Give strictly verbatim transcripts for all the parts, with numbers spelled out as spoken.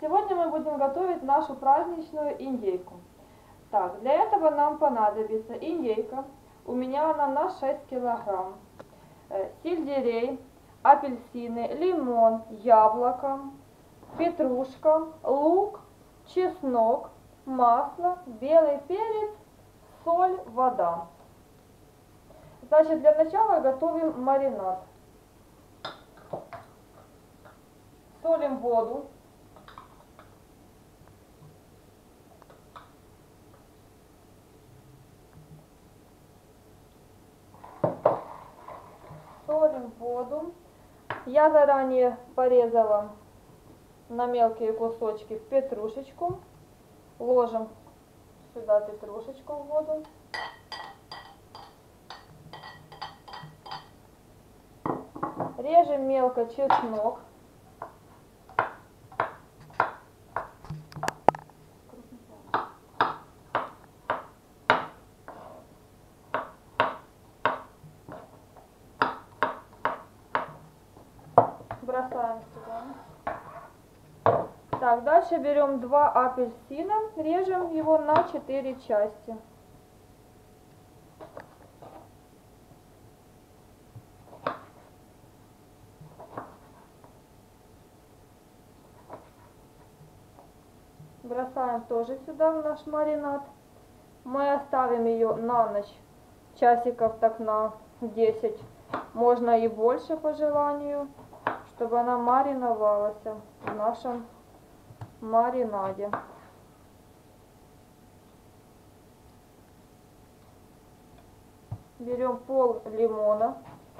Сегодня мы будем готовить нашу праздничную индейку. Так, для этого нам понадобится индейка. У меня она на шесть килограмм. Сельдерей, апельсины, лимон, яблоко, петрушка, лук, чеснок, масло, белый перец, соль, вода. Значит, для начала готовим маринад. Солим воду. Солим воду. Я заранее порезала на мелкие кусочки петрушечку. Ложим сюда петрушечку в воду. Режем мелко чеснок. Бросаем сюда. Так, дальше берем два апельсина, режем его на четыре части. Бросаем тоже сюда в наш маринад. Мы оставим ее на ночь, часиков так на десять, можно и больше по желанию, чтобы она мариновалась в нашем маринаде. Берем пол лимона.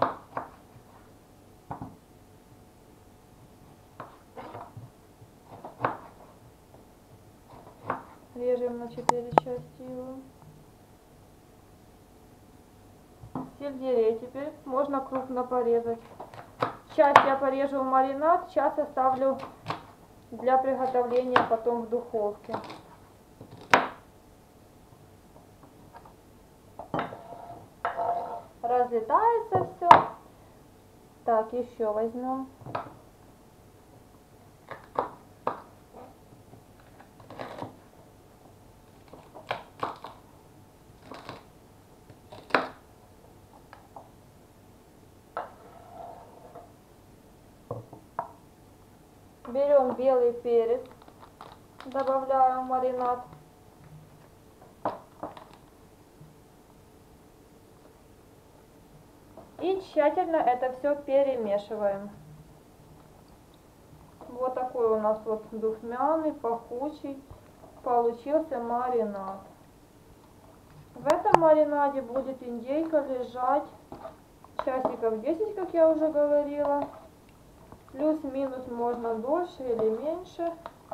Режем на четыре части его. Сельдерей теперь можно крупно порезать. Часть я порежу в маринад, часть оставлю для приготовления потом в духовке. Разлетается все. Так, еще возьмем. Берем белый перец, добавляем в маринад. И тщательно это все перемешиваем. Вот такой у нас вот духмяный, пахучий получился маринад. В этом маринаде будет индейка лежать часиков десять, как я уже говорила. Плюс-минус можно дольше или меньше.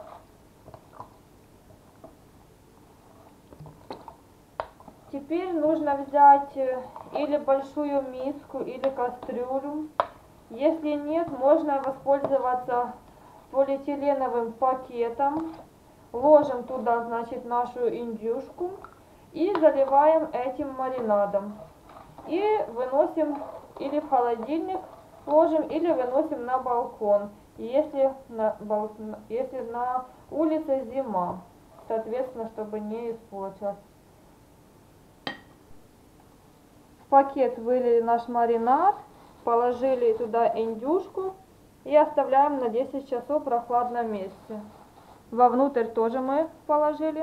Теперь нужно взять или большую миску, или кастрюлю. Если нет, можно воспользоваться полиэтиленовым пакетом. Ложим туда, значит, нашу индюшку и заливаем этим маринадом. И выносим или в холодильник, ложим, или выносим на балкон, если на, если на улице зима, соответственно, чтобы не испортилось. В пакет вылили наш маринад, положили туда индюшку и оставляем на десять часов в прохладном месте. Вовнутрь тоже мы положили.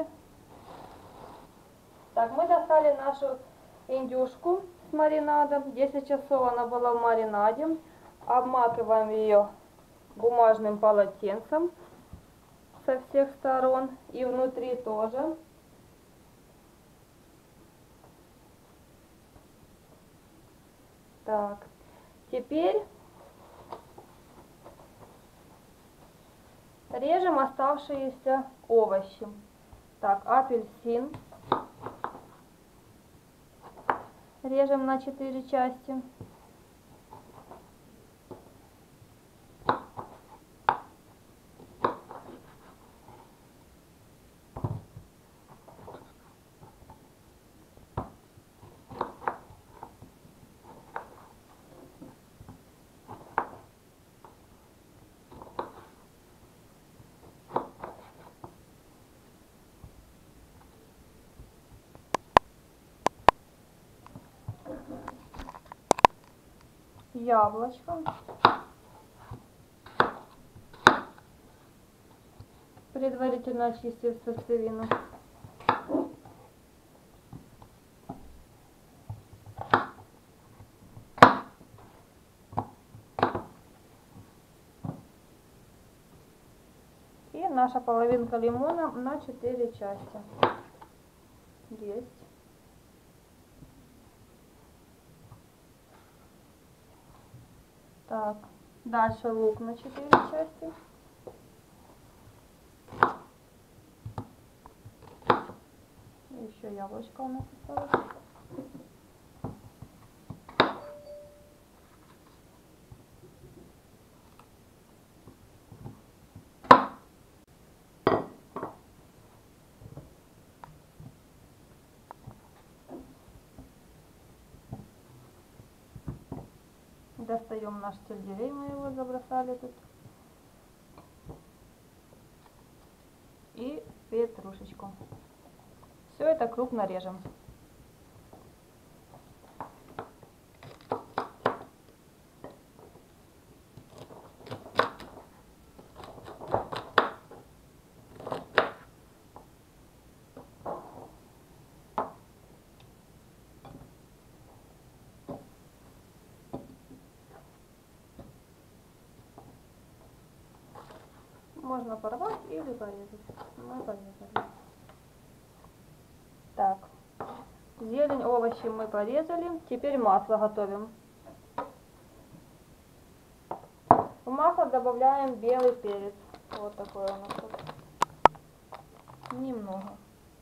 Так, мы достали нашу индюшку с маринадом. десять часов она была в маринаде. Обматываем ее бумажным полотенцем со всех сторон и внутри тоже. Так, теперь режем оставшиеся овощи. Так, апельсин режем на четыре части. яблочко. Предварительно очистив сердцевину. И наша половинка лимона на четыре части. Есть. Так, дальше лук на четыре части. Еще яблочко у нас осталось. Достаем наш сельдерей, мы его забросали тут. И петрушечку. Все это крупно режем. Можно порвать или порезать. Мы порезали. Так, зелень, овощи мы порезали. Теперь масло готовим. В масло добавляем белый перец. Вот такой у нас тут. Немного.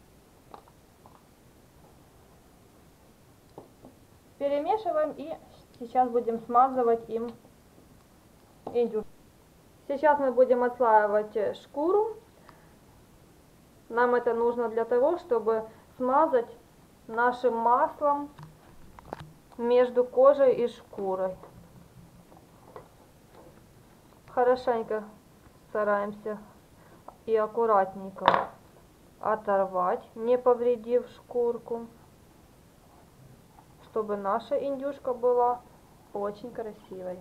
Перемешиваем и сейчас будем смазывать им индюшку. Сейчас мы будем отслаивать шкуру. Нам это нужно для того, чтобы смазать нашим маслом между кожей и шкурой. Хорошенько стараемся и аккуратненько оторвать, не повредив шкурку, чтобы наша индюшка была очень красивой.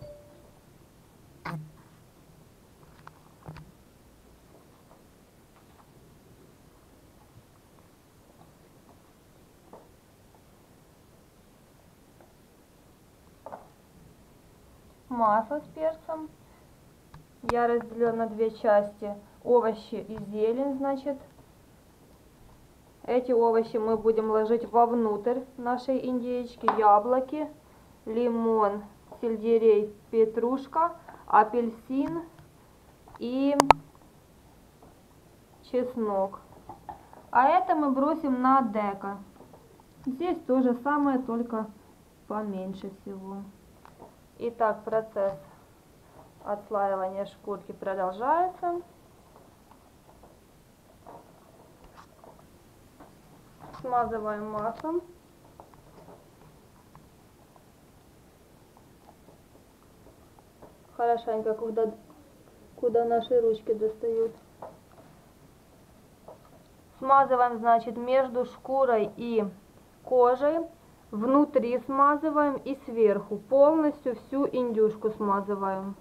Масло с перцем. Я разделила на две части овощи и зелень, значит. Эти овощи мы будем ложить вовнутрь нашей индейки. Яблоки, лимон, сельдерей, петрушка, апельсин и чеснок. А это мы бросим на деко. Здесь то же самое, только поменьше всего. Итак, процесс отслаивания шкурки продолжается. Смазываем маслом. Хорошенько, куда, куда наши ручки достают. Смазываем, значит, между шкурой и кожей. Внутри смазываем и сверху. Полностью всю индюшку смазываем.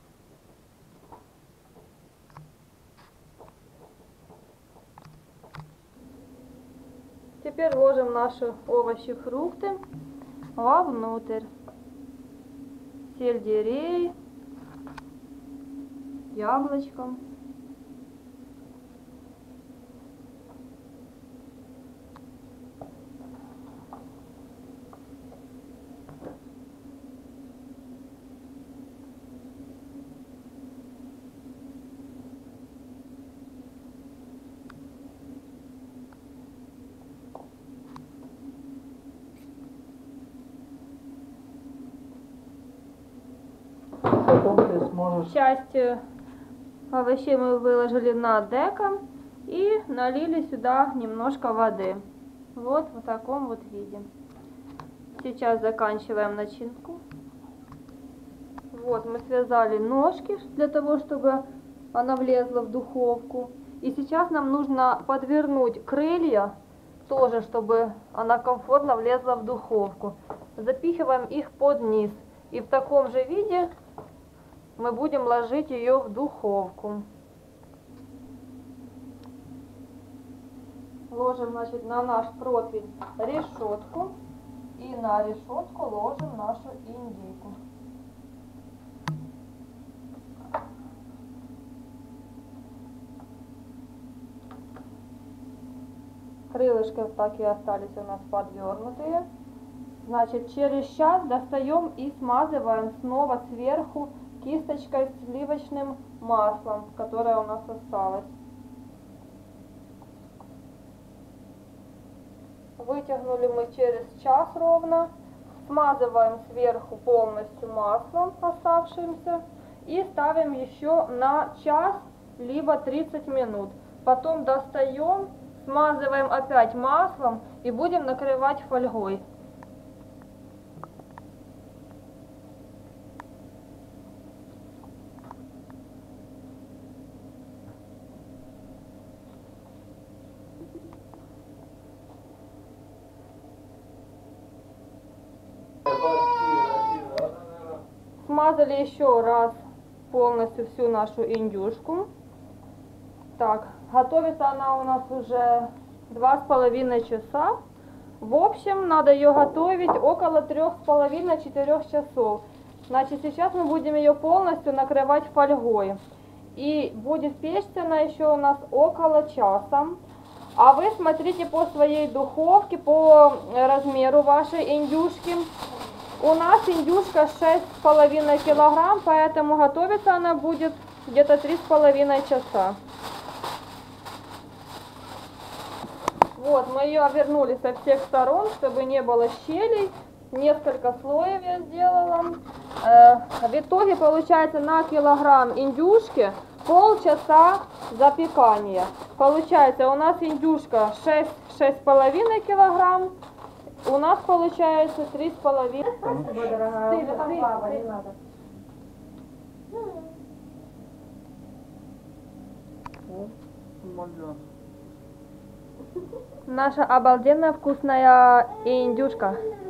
Теперь ложим наши овощи, фрукты вовнутрь. Сельдерей, яблочко. Потом ты сможешь... Часть овощей мы выложили на деко и налили сюда немножко воды. Вот в таком вот виде. Сейчас заканчиваем начинку. Вот мы связали ножки для того, чтобы она влезла в духовку. И сейчас нам нужно подвернуть крылья, тоже чтобы она комфортно влезла в духовку. Запихиваем их под низ. И в таком же виде мы будем ложить ее в духовку. Ложим, значит, на наш противень решетку. И на решетку ложим нашу индейку. Крылышки так и остались у нас подвернутые. Значит, через час достаем и смазываем снова сверху кисточкой с сливочным маслом, которое у нас осталось. Вытянули мы через час ровно. Смазываем сверху полностью маслом оставшимся и ставим еще на час либо тридцать минут. Потом достаем, смазываем опять маслом и будем накрывать фольгой. Смазали еще раз полностью всю нашу индюшку. Так, готовится она у нас уже два с половиной часа. В общем, надо ее готовить около трех с половиной-четырех часов. Значит, сейчас мы будем ее полностью накрывать фольгой. И будет печься она еще у нас около часа. А вы смотрите по своей духовке, по размеру вашей индюшки. У нас индюшка шесть с половиной килограмм, поэтому готовиться она будет где-то три с половиной часа. Вот, мы ее обернули со всех сторон, чтобы не было щелей. Несколько слоев я сделала. Э, в итоге получается на килограмм индюшки полчаса запекания. Получается у нас индюшка шесть-шесть с половиной килограмм. У нас получается три с половиной. Спасибо, дорогая. Ты, ты, ты, не надо. Наша обалденно вкусная индюшка.